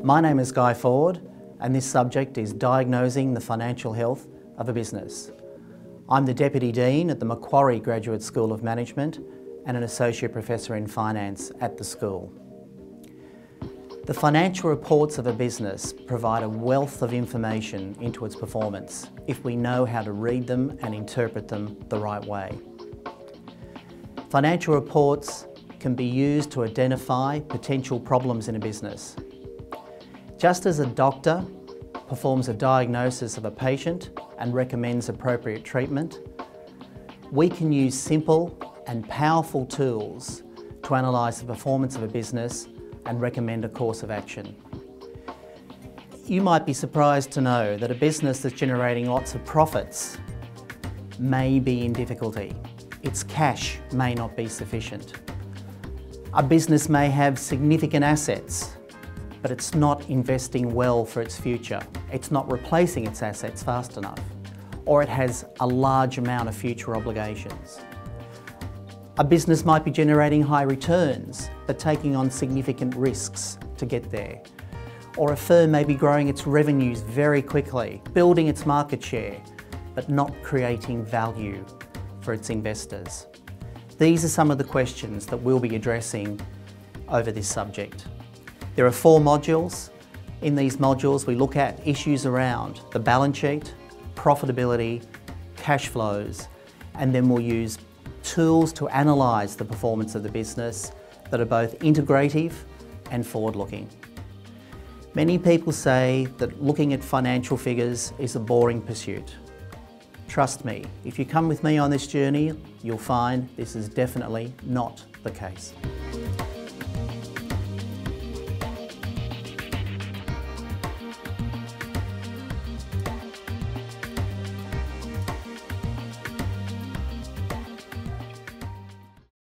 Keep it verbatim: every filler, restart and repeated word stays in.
My name is Guy Ford, and this subject is Diagnosing the Financial Health of a Business. I'm the Deputy Dean at the Macquarie Graduate School of Management and an Associate Professor in Finance at the school. The financial reports of a business provide a wealth of information into its performance if we know how to read them and interpret them the right way. Financial reports can be used to identify potential problems in a business. Just as a doctor performs a diagnosis of a patient and recommends appropriate treatment, we can use simple and powerful tools to analyse the performance of a business and recommend a course of action. You might be surprised to know that a business that's generating lots of profits may be in difficulty. Its cash may not be sufficient. A business may have significant assets, but it's not investing well for its future. It's not replacing its assets fast enough, or it has a large amount of future obligations. A business might be generating high returns, but taking on significant risks to get there. Or a firm may be growing its revenues very quickly, building its market share, but not creating value for its investors. These are some of the questions that we'll be addressing over this subject. There are four modules. In these modules, we look at issues around the balance sheet, profitability, cash flows, and then we'll use tools to analyse the performance of the business that are both integrative and forward-looking. Many people say that looking at financial figures is a boring pursuit. Trust me, if you come with me on this journey, you'll find this is definitely not the case.